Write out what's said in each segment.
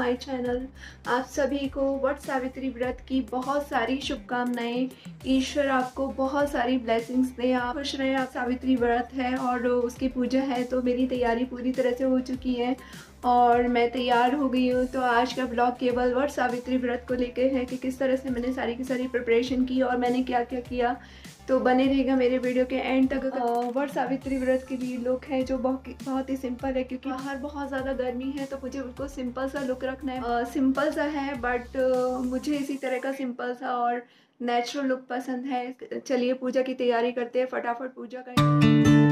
My channel. आप सभी को वट सावित्री व्रत की बहुत सारी शुभकामनाएं। ईश्वर आपको बहुत सारी ब्लेसिंग्स दे, आप खुश रहें। आप सावित्री व्रत है और उसकी पूजा है, तो मेरी तैयारी पूरी तरह से हो चुकी है और मैं तैयार हो गई हूँ। तो आज का ब्लॉग केवल वट सावित्री व्रत को लेकर है कि किस तरह से मैंने सारी की सारी प्रिपरेशन की और मैंने क्या क्या किया। तो बने रहेगा मेरे वीडियो के एंड तक। वट सावित्री व्रत के लिए लुक है जो बहुत ही सिंपल है, क्योंकि बाहर बहुत ज़्यादा गर्मी है तो मुझे उनको सिंपल सा लुक रखना है। सिंपल सा है बट मुझे इसी तरह का सिंपल सा और नेचुरल लुक पसंद है। चलिए पूजा की तैयारी करते हैं, फटाफट पूजा करें।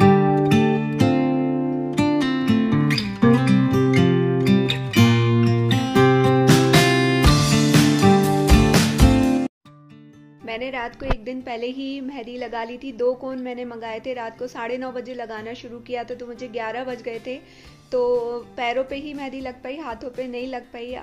मैंने रात को एक दिन पहले ही मेहंदी लगा ली थी। 2 कोन मैंने मंगाए थे, रात को 9:30 बजे लगाना शुरू किया था तो मुझे 11 बज गए थे। तो पैरों पे ही मेहंदी लग पाई, हाथों पे नहीं लग पाई।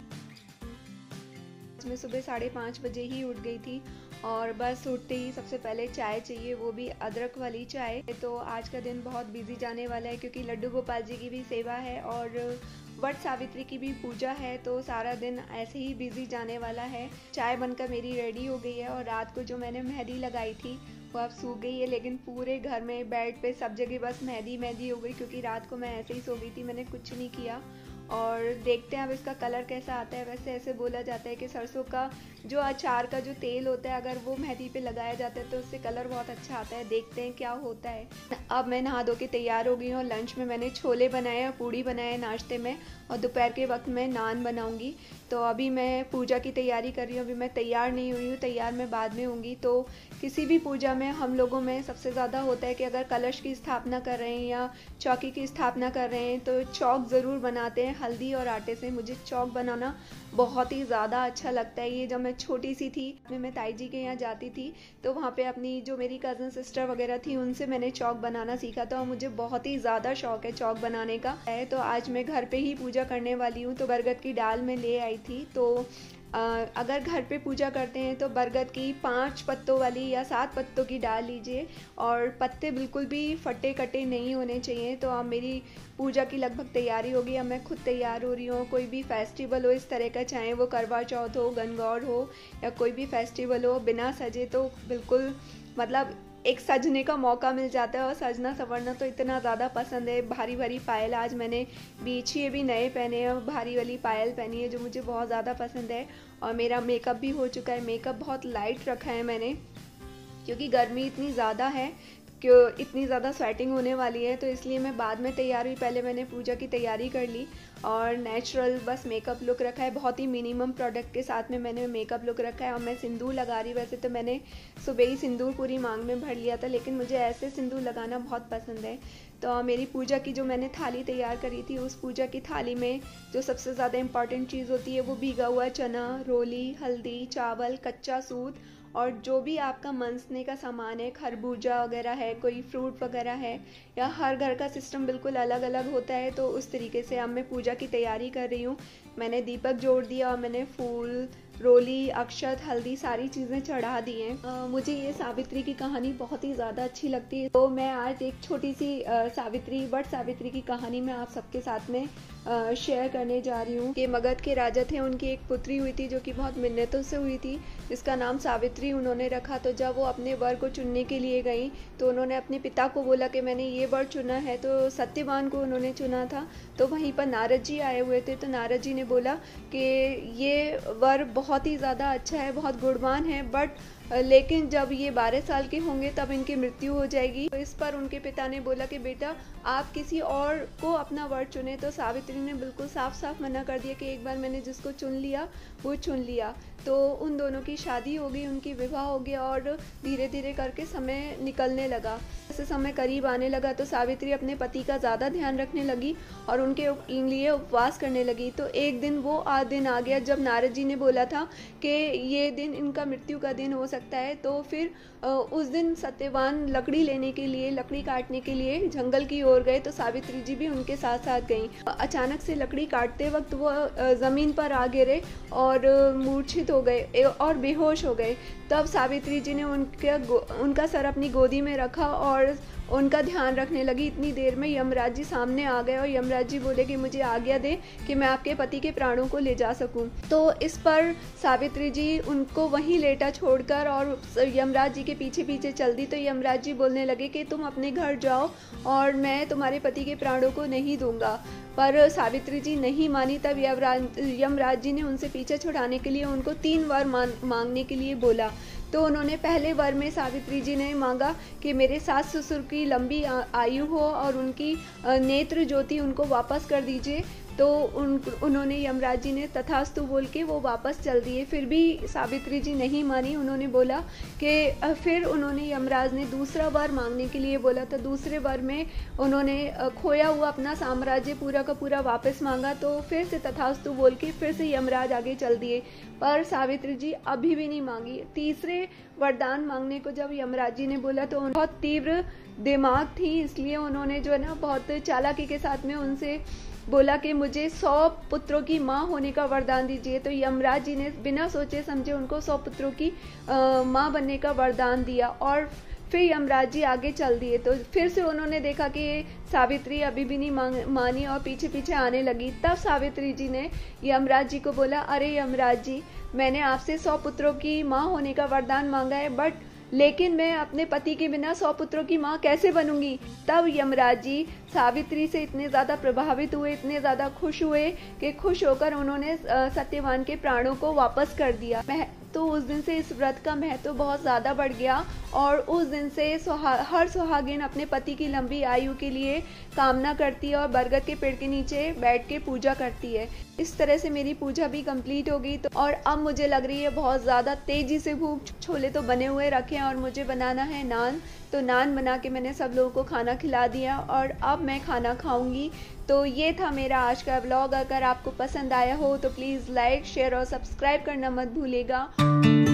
मैं सुबह 5:30 बजे ही उठ गई थी और बस उठते ही सबसे पहले चाय चाहिए, वो भी अदरक वाली चाय। तो आज का दिन बहुत बिजी जाने वाला है क्योंकि लड्डू गोपाल जी की भी सेवा है और वट सावित्री की भी पूजा है, तो सारा दिन ऐसे ही बिजी जाने वाला है। चाय बनकर मेरी रेडी हो गई है और रात को जो मैंने मेहंदी लगाई थी वो अब सूख गई है, लेकिन पूरे घर में बेड पे सब जगह बस मेहंदी मेहंदी हो गई क्योंकि रात को मैं ऐसे ही सो गई थी, मैंने कुछ नहीं किया। और देखते हैं अब इसका कलर कैसा आता है। वैसे ऐसे बोला जाता है कि सरसों का जो अचार का जो तेल होता है, अगर वो मेहंदी पे लगाया जाता है तो उससे कलर बहुत अच्छा आता है। देखते हैं क्या होता है। अब मैं नहा धो के तैयार हो गई हूँ। लंच में मैंने छोले बनाए और पूड़ी बनाए नाश्ते में, और दोपहर के वक्त मैं नान बनाऊँगी। तो अभी मैं पूजा की तैयारी कर रही हूँ। अभी मैं तैयार नहीं हुई हूँ, तैयार मैं बाद में होंगी। तो किसी भी पूजा में हम लोगों में सबसे ज़्यादा होता है कि अगर कलश की स्थापना कर रहे हैं या चौकी की स्थापना कर रहे हैं तो चौक ज़रूर बनाते हैं हल्दी और आटे से। मुझे चौक बनाना बहुत ही ज़्यादा अच्छा लगता है। ये जब मैं छोटी सी थी, मैं ताई जी के यहाँ जाती थी तो वहाँ पे अपनी जो मेरी कज़न सिस्टर वगैरह थी उनसे मैंने चौक बनाना सीखा था और मुझे बहुत ही ज़्यादा शौक है चौक बनाने का। तो आज मैं घर पे ही पूजा करने वाली हूँ। तो बरगद की डाल मैं ले आई थी। तो अगर घर पे पूजा करते हैं तो बरगद की 5 पत्तों वाली या 7 पत्तों की डाल लीजिए और पत्ते बिल्कुल भी फटे कटे नहीं होने चाहिए। तो अब मेरी पूजा की लगभग तैयारी होगी। अब मैं खुद तैयार हो रही हूँ। कोई भी फेस्टिवल हो इस तरह का, चाहे वो करवा चौथ हो, गणगौर हो या कोई भी फेस्टिवल हो, बिना सजे तो बिल्कुल मतलब एक सजने का मौका मिल जाता है। और सजना संवरना तो इतना ज़्यादा पसंद है। भारी भारी पायल आज मैंने बीछिए भी नए पहने हैं, भारी वाली पायल पहनी है जो मुझे बहुत ज़्यादा पसंद है। और मेरा मेकअप भी हो चुका है। मेकअप बहुत लाइट रखा है मैंने क्योंकि गर्मी इतनी ज़्यादा है, क्यों इतनी ज़्यादा स्वेटिंग होने वाली है, तो इसलिए मैं बाद में तैयार हुई। पहले मैंने पूजा की तैयारी कर ली और नेचुरल बस मेकअप लुक रखा है। बहुत ही मिनिमम प्रोडक्ट के साथ में मैंने मेकअप लुक रखा है। और मैं सिंदूर लगा रही। वैसे तो मैंने सुबह ही सिंदूर पूरी मांग में भर लिया था, लेकिन मुझे ऐसे सिंदूर लगाना बहुत पसंद है। तो मेरी पूजा की जो मैंने थाली तैयार करी थी, उस पूजा की थाली में जो सबसे ज़्यादा इम्पॉर्टेंट चीज़ होती है वो भीगा हुआ चना, रोली, हल्दी, चावल, कच्चा सूत और जो भी आपका मनसने का सामान है, खरबूजा वगैरह है, कोई फ्रूट वगैरह है, या हर घर का सिस्टम बिल्कुल अलग अलग होता है। तो उस तरीके से अब मैं पूजा की तैयारी कर रही हूँ। मैंने दीपक जोड़ दिया और मैंने फूल, रोली, अक्षत, हल्दी सारी चीज़ें चढ़ा दी हैं। मुझे ये सावित्री की कहानी बहुत ही ज़्यादा अच्छी लगती है, तो मैं आज एक छोटी सी वट सावित्री की कहानी मैं आप सबके साथ में शेयर करने जा रही हूँ। कि मगध के राजा थे, उनकी एक पुत्री हुई थी जो कि बहुत मिन्नतों से हुई थी, जिसका नाम सावित्री उन्होंने रखा। तो जब वो अपने वर को चुनने के लिए गई तो उन्होंने अपने पिता को बोला कि मैंने ये वर चुना है। तो सत्यवान को उन्होंने चुना था। तो वहीं पर नारद जी आए हुए थे। तो नारद जी ने बोला कि ये वर बहुत ही ज़्यादा अच्छा है, बहुत गुणवान है, बट लेकिन जब ये 12 साल के होंगे तब इनकी मृत्यु हो जाएगी। तो इस पर उनके पिता ने बोला कि बेटा आप किसी और को अपना वर चुने। तो सावित्री ने बिल्कुल साफ साफ मना कर दिया कि एक बार मैंने जिसको चुन लिया वो चुन लिया। तो उन दोनों की शादी हो गई, उनकी विवाह हो गया और धीरे धीरे करके समय निकलने लगा। जैसे समय करीब आने लगा तो सावित्री अपने पति का ज़्यादा ध्यान रखने लगी और उनके लिए उपवास करने लगी। तो एक दिन वो दिन आ गया जब नारद जी ने बोला था कि ये दिन इनका मृत्यु का दिन हो सकता है। तो फिर उस दिन सत्यवान लकड़ी लेने के लिए, लकड़ी काटने के लिए जंगल की ओर गए, तो सावित्री जी भी उनके साथ साथ गईं। अचानक से लकड़ी काटते वक्त वो ज़मीन पर आ गिरे और मूर्छित हो गए और बेहोश हो गए। तब सावित्री जी ने उनका सर अपनी गोदी में रखा और उनका ध्यान रखने लगी। इतनी देर में यमराज जी सामने आ गए और यमराज जी बोले कि मुझे आज्ञा दे कि मैं आपके पति के प्राणों को ले जा सकूं। तो इस पर सावित्री जी उनको वहीं लेटा छोड़कर और यमराज जी के पीछे पीछे चल दी। तो यमराज जी बोलने लगे कि तुम अपने घर जाओ और मैं तुम्हारे पति के प्राणों को नहीं दूंगा। पर सावित्री जी नहीं मानी। तब यमराज जी ने उनसे पीछे छुड़ाने के लिए उनको 3 वर मांगने के लिए बोला। तो उन्होंने पहले वर में सावित्री जी ने मांगा कि मेरे सास ससुर की लंबी आयु हो और उनकी नेत्र ज्योति उनको वापस कर दीजिए। तो उन्होंने यमराज जी ने तथास्तु बोल के वो वापस चल दिए। फिर भी सावित्री जी नहीं मानी। उन्होंने बोला कि फिर उन्होंने यमराज ने दूसरा वर मांगने के लिए बोला। तो दूसरे वर में उन्होंने खोया हुआ अपना साम्राज्य पूरा का पूरा वापस मांगा। तो फिर से तथास्तु बोल के फिर से यमराज आगे चल दिए, पर सावित्री जी अभी भी नहीं मांगी। तीसरे वरदान मांगने को जब यमराज जी ने बोला तो बहुत तीव्र दिमाग थी, इसलिए उन्होंने जो है ना बहुत चालाकी के साथ में उनसे बोला कि मुझे 100 पुत्रों की माँ होने का वरदान दीजिए। तो यमराज जी ने बिना सोचे समझे उनको 100 पुत्रों की माँ बनने का वरदान दिया और फिर यमराज जी आगे चल दिए। तो फिर से उन्होंने देखा कि सावित्री अभी भी नहीं मानी और पीछे पीछे आने लगी। तब सावित्री जी ने यमराज जी को बोला, अरे यमराज जी, मैंने आपसे 100 पुत्रों की माँ होने का वरदान मांगा है, लेकिन मैं अपने पति के बिना 100 पुत्रों की माँ कैसे बनूंगी। तब यमराज जी सावित्री से इतने ज़्यादा प्रभावित हुए, इतने ज़्यादा खुश हुए कि खुश होकर उन्होंने सत्यवान के प्राणों को वापस कर दिया। तो उस दिन से इस व्रत का महत्व बहुत ज़्यादा बढ़ गया और उस दिन से हर सुहागिन अपने पति की लंबी आयु के लिए कामना करती है और बरगद के पेड़ के नीचे बैठ के पूजा करती है। इस तरह से मेरी पूजा भी कंप्लीट हो गई। तो और अब मुझे लग रही है बहुत ज़्यादा तेज़ी से भूख। छोले तो बने हुए रखे हैं और मुझे बनाना है नान। तो नान बना के मैंने सब लोगों को खाना खिला दिया और अब मैं खाना खाऊंगी। तो ये था मेरा आज का व्लॉग। अगर आपको पसंद आया हो तो प्लीज़ लाइक, शेयर और सब्सक्राइब करना मत भूलिएगा।